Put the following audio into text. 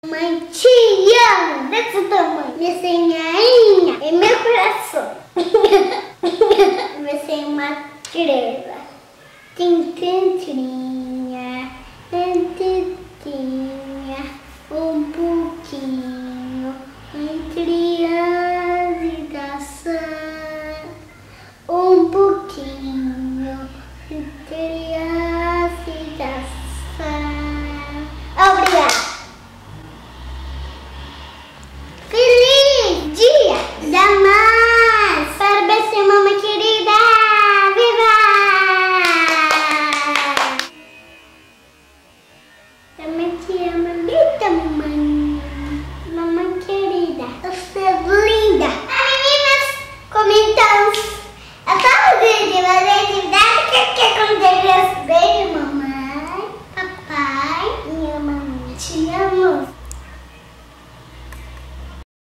Mãe, te amo desse tamanho, desenhainha em meu coração. Você é uma estrela, tintinha, tintinha.